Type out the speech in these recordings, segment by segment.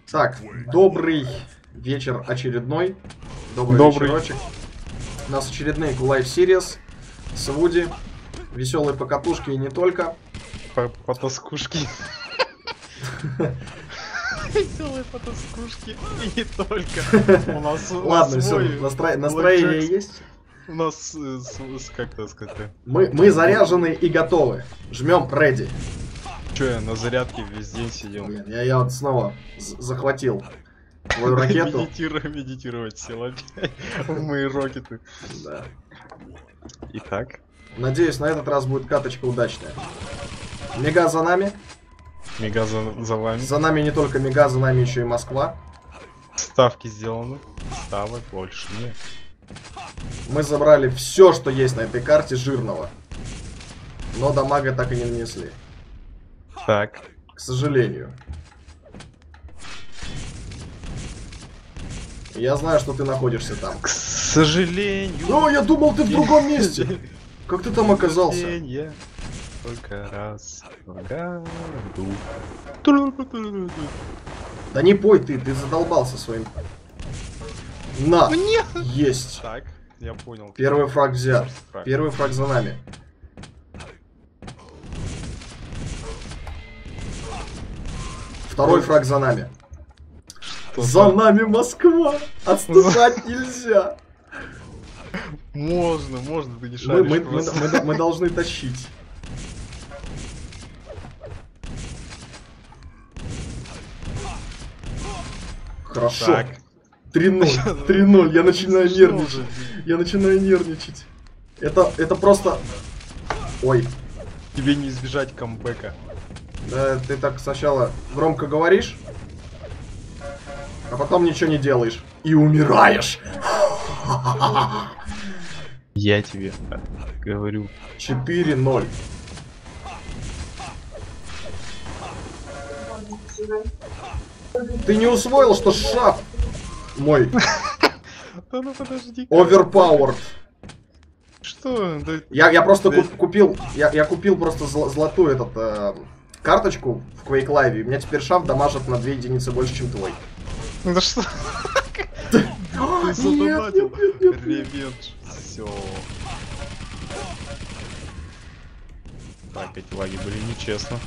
Так, добрый вечер очередной. Добрый вечерочек. У нас очередные Live Series с Вуди. Веселые покатушки и не только. Потаскушки. Веселые потаскушки и не только. У нас ладно, все, настроение есть. У нас, как это сказать? Мы заряжены и готовы. Жмем ready. Че, я на зарядке весь день сидел? Я вот снова захватил твою ракету. Медитировать сел опять в мои рокеты. Да. Итак. Надеюсь, на этот раз будет каточка удачная. Мега за нами. Мега за вами. За нами не только Мега, за нами еще и Москва. Ставки сделаны. Ставок больше нет. Мы забрали все, что есть на этой карте жирного. Но дамага так и не нанесли. Так. К сожалению. Я знаю, что ты находишься там. К сожалению. Ну, я думал, ты в другом месте. Как ты там оказался? Только раз в году. Да не пой ты задолбался своим. На! Нет. Есть. Так, я понял. Первый фраг взят. Первый фраг за нами. Второй фраг за нами. За нами Москва! Отступать нельзя! Можно, ты не шаришь. Мы должны тащить. Хорошо. 3-0. 3-0. Я начинаю нервничать. Я начинаю нервничать. Это просто... Ой. Тебе не избежать камбэка. Да, ты так сначала громко говоришь, а потом ничего не делаешь. И умираешь. Я тебе говорю. 4-0. Ты не усвоил, что шаг мой Да ну подожди. overpowered. Что? Я просто купил. Я купил просто золотую карточку в Quake Live. И у меня теперь шаф дамажит на 2 единицы больше, чем твой. Да что? Ты задонатил. Ревенж. Все. Так, эти лаги были нечестно.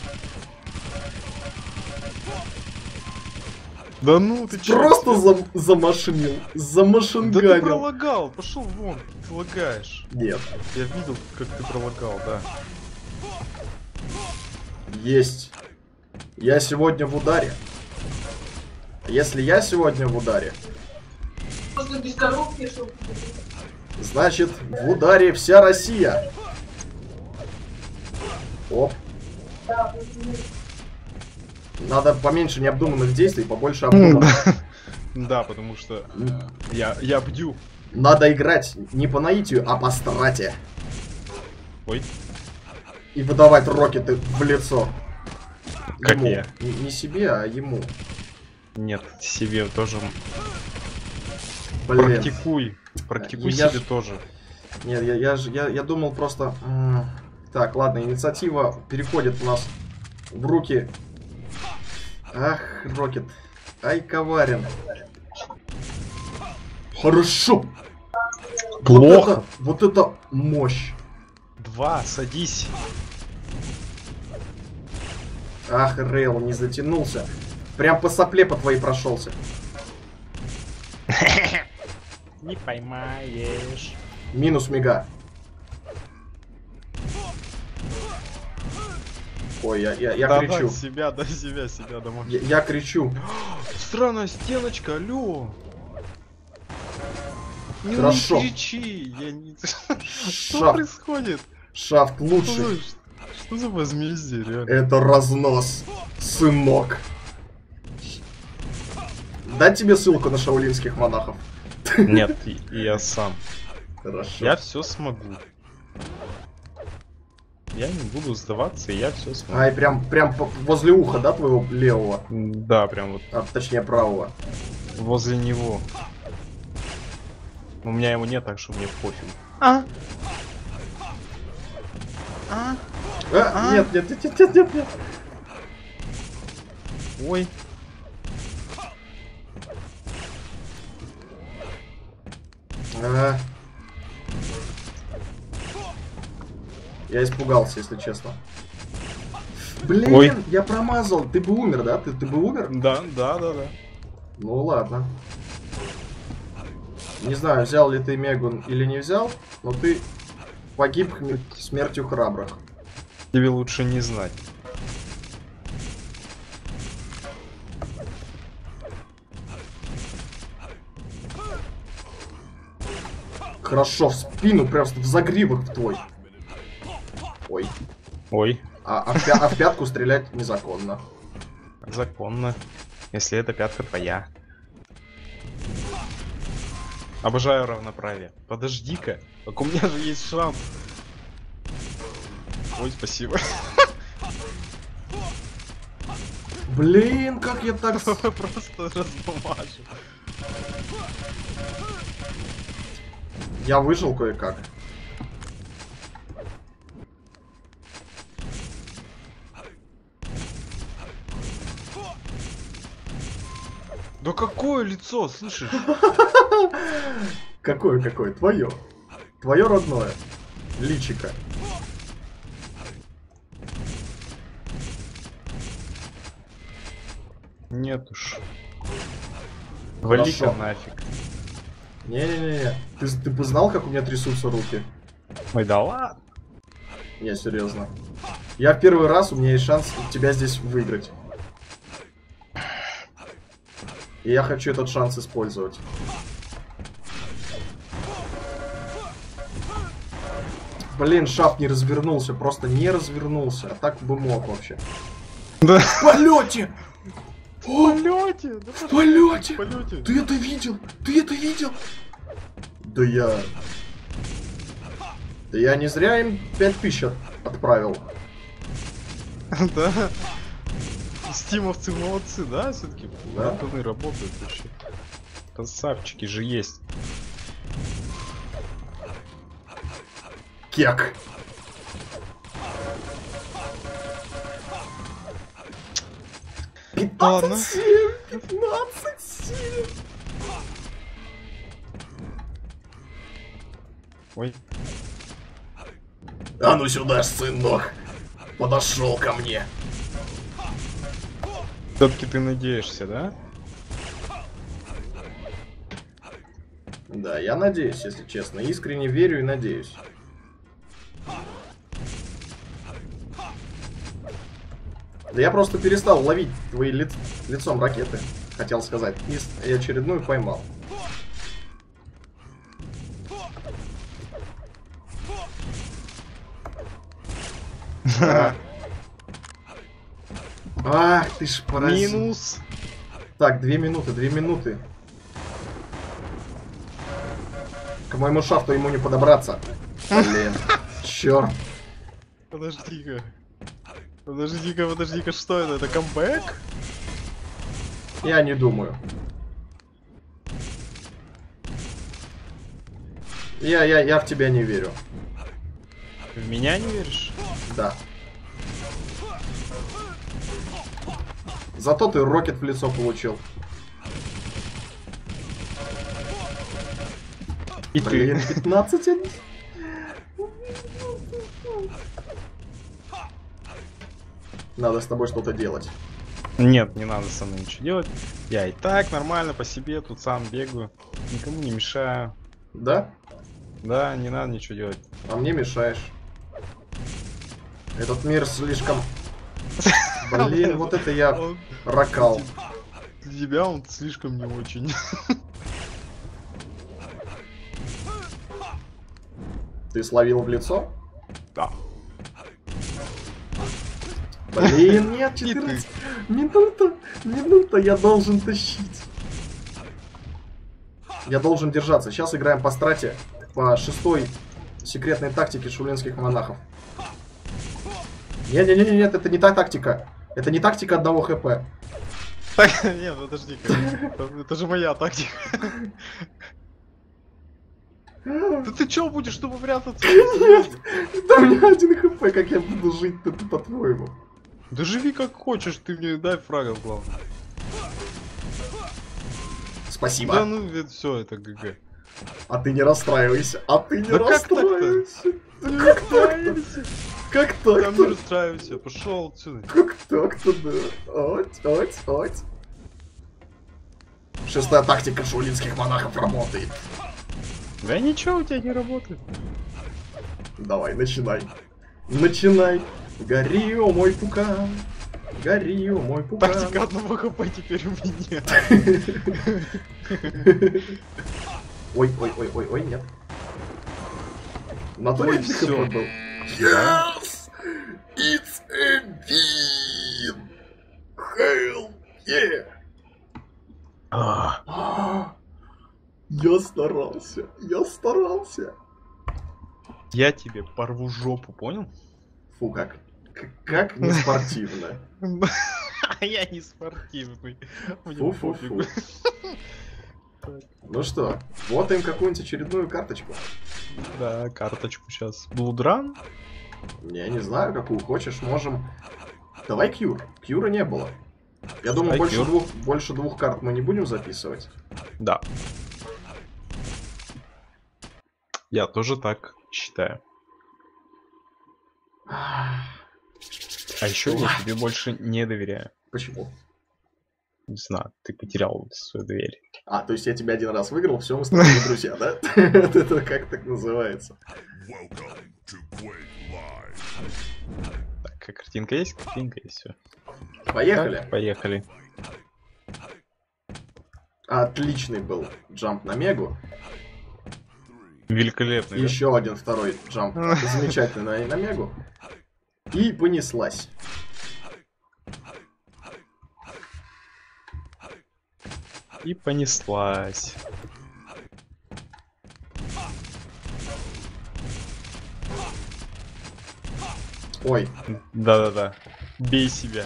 Да ну ты че? Просто замашинил. Замашинганил. Да ты пролагал, пошел вон, ты лагаешь. Нет. Я видел, как ты пролагал, да. Есть. Я сегодня в ударе. Если я сегодня в ударе, значит в ударе вся Россия. Оп. Надо поменьше необдуманных действий, побольше обдуманных. Да, потому что я бдю. Надо играть не по наитию, а по страте. Ой. И выдавать рокеты в лицо. Как ему. я? Не себе, а ему. Нет, себе тоже. Блин. Практикуй себе тоже. Нет, я думал просто... Так, ладно, инициатива переходит у нас в руки. Ах, Рокет. Ай, коварен. Хорошо. Плохо. Вот это мощь. 2, садись. Ах, Рейл не затянулся. Прям по сопле по твоей прошелся. Не поймаешь. Минус Мега. Ой, я кричу. Дай себя домой. Я кричу. Странная стеночка, алло. Хорошо. Не кричи, я не... Что Шафт. происходит? Шафт лучший. Что за возмездие, реально? Это разнос, сынок. Дать тебе ссылку на шаолинских монахов? Нет, я сам. Хорошо. Я все смогу. Я не буду сдаваться, и я все смогу. Ай, прям возле уха, да, твоего левого? Да, прям вот. Точнее, правого. Возле него. У меня его нет, так что мне пофиг. Нет. Ой. А. Я испугался, если честно. Блин, Ой. я промазал. Ты бы умер, да? Ты бы умер? Да. Ну ладно. Не знаю, взял ли ты Мегун или не взял, но ты погиб смертью храбрых. Тебе лучше не знать. Хорошо, в спину, просто в загривок в твой. Ой. Ой, А в пятку стрелять незаконно. законно. Если эта пятка твоя. Обожаю равноправие. Подожди-ка. Так у меня же есть шанс. Ой, спасибо. Блин, как я так... Просто размажу. Я выжил кое-как. Да какое лицо, слышишь? Какое? Твое. Твое родное. Личико. Нет уж. Вали-ка Хорошо. нафиг. Не-не-не. Ты бы знал, как у меня трясутся руки? Ой, да ладно. Не, серьезно. Я в первый раз, у меня есть шанс тебя здесь выиграть. И я хочу этот шанс использовать. Блин, шаф не развернулся, просто не развернулся. А так бы мог вообще. Да. В полете! В полете! Да В полете! в полете! Ты это видел? Ты это видел? Да я не зря им 5000 отправил. Да. Стимовцы молодцы, да, все-таки? Да. Братаны работают вообще. Красавчики же есть. Кек. Ладно. 15-7. Ой. А ну сюда, сынок. Подошел ко мне. Все-таки ты надеешься, да? Да, я надеюсь, если честно. Искренне верю и надеюсь. Да я просто перестал ловить твои лицом ракеты, хотел сказать. И очередную поймал. Ах, ты ж паразит. Минус. Так, 2 минуты. К моему шафту ему не подобраться. Блин, черт. Подожди-ка. Подожди-ка, что это? Это камбэк? Я не думаю. Я в тебя не верю. В меня не веришь? Да. Зато ты рокет в лицо получил. И Блин, ты. 15. Надо с тобой что-то делать. Нет, не надо со мной ничего делать. Я и так нормально по себе тут сам бегаю. Никому не мешаю. Да? Да, не надо ничего делать. А мне мешаешь. Этот мир слишком... Блин, вот это я Он- ракал. Для тебя он слишком не очень. Ты словил в лицо? Да. Блин, нет, И ты. 14. Минута, я должен тащить. Я должен держаться. Сейчас играем по страте, по 6-й секретной тактике шулинских монахов. Нет, это не та тактика. Это не тактика одного хп. Так, нет, подожди-ка. Это же моя тактика. Да ты чё будешь, чтобы прятаться? Да у меня 1 хп, как я буду жить-то, по-твоему? Да живи как хочешь, ты мне дай фрагов, главное. Спасибо. Да ну, все, это ГГ. А ты не расстраивайся. А ты не Да как так-то? расстраивайся. Да как так-то? Как Там не так-то? расстраивайся, пошел отсюда. Как так-то, да? Ать. Шестая тактика шаолинских монахов работает. Да ничего у тебя не работает. Давай, начинай. Начинай. Гори, о мой пукан. Гори, о мой пукан. Тактика одного хп теперь у меня. Ой, нет. На твой всё. был. Yes! It's a win! Hell yeah! Я старался. Я тебе порву жопу, понял? Фу, как не спортивно. А я не спортивный. Мне Фу-фу-фу. пофигу. Ну что, вот им какую-нибудь очередную карточку. Да, карточку сейчас. Блудран? Я не знаю, какую хочешь, можем... Давай Кьюр. Кьюра не было. Я думаю, Давай Кьюр. больше двух карт мы не будем записывать. Да. Я тоже так считаю. А еще я тебе больше не доверяю. Почему? Не знаю, ты потерял свою доверие. А, то есть я тебя один раз выиграл, все, мы с тобой не друзья, да? Это как так называется? Так, а картинка есть? Картинка есть, все. Поехали. Поехали. Отличный был джамп на Мегу. Великолепный. Да? Еще один второй джамп. Замечательный на Мегу. И понеслась. И понеслась. Ой. Да-да-да. Бей себя.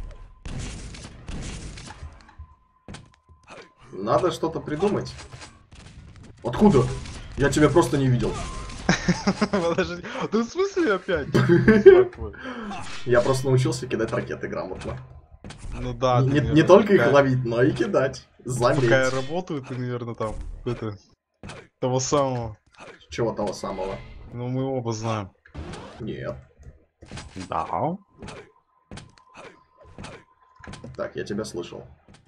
Надо что-то придумать. Откуда? Я тебя просто не видел. Подожди. Да в смысле опять? Я просто научился кидать ракеты грамотно. Ну да. Не только их ловить, но и кидать. Заметь. Пока я работаю, ты, наверное, там того самого. Чего того самого? Ну, мы оба знаем. Нет. Да. Так, я тебя слышал.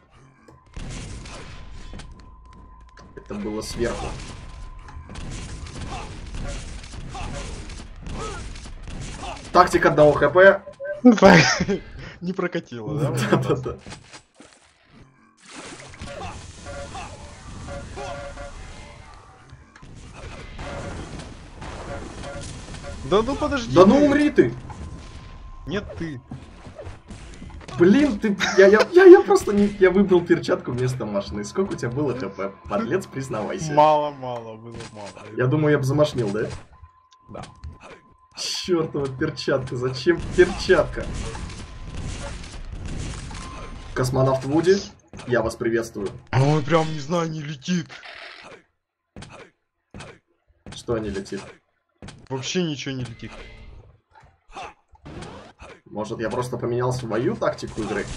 Это было сверху. Тактика одного хп. Не прокатило, да? Да-да-да. Да ну подожди. Да ну умри ты! Нет, ты. Блин, ты... Я просто не... Я выбрал перчатку вместо машины. Сколько у тебя было хп? Подлец, признавайся. Мало, было мало. Я думаю, я бы замашнил, да? Да. Чёртова перчатка, зачем перчатка? Космонавт Вуди, я вас приветствую. Ой, прям, не знаю, не летит. Что не летит? Вообще ничего не летит. Может, я просто поменял свою тактику игры?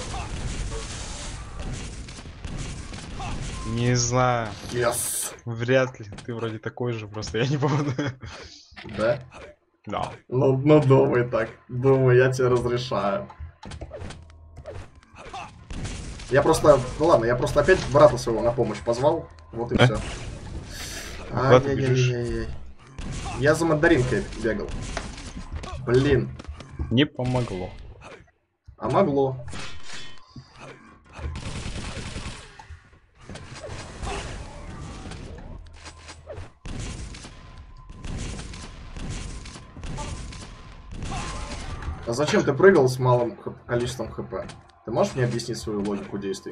Не знаю. Yes! Вряд ли. Ты вроде такой же, просто я не помню. Да? Да. Ну, думай так. Думаю, я тебе разрешаю. Я просто... Ну ладно, я просто опять брата своего на помощь позвал. Вот и все. Ай-яй-яй-яй-яй. Я за мандаринкой бегал. Блин. Не помогло. А могло. А зачем ты прыгал с малым количеством хп? Ты можешь мне объяснить свою логику действий?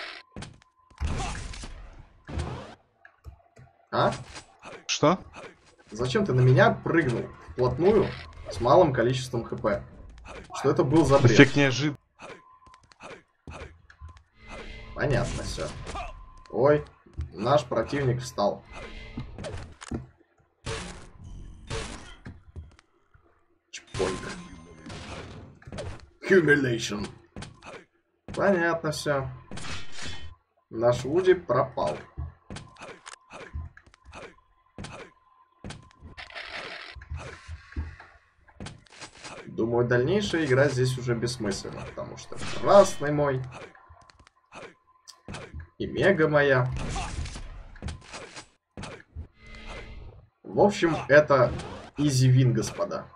А? Что? Зачем ты на меня прыгнул вплотную с малым количеством хп? Что это был за бред? Эффект неожиданный. Понятно все. Ой, наш противник встал. Чпойк. Humiliation. Понятно все. Наш Вуди пропал. Думаю, дальнейшая игра здесь уже бессмысленна, потому что красный мой и мега моя. В общем, это easy win, господа.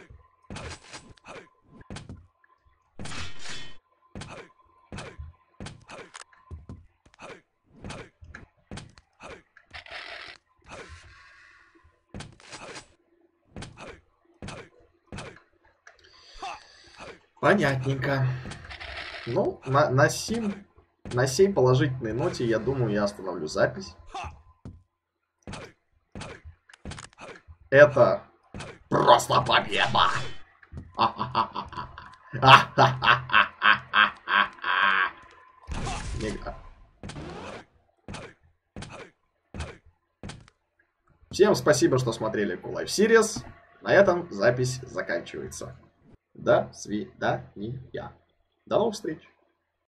Понятненько. Ну, на сей положительной ноте, я думаю, я остановлю запись. Это просто победа! Всем спасибо, что смотрели Cool Life Series. На этом запись заканчивается. До свидания. До новых встреч.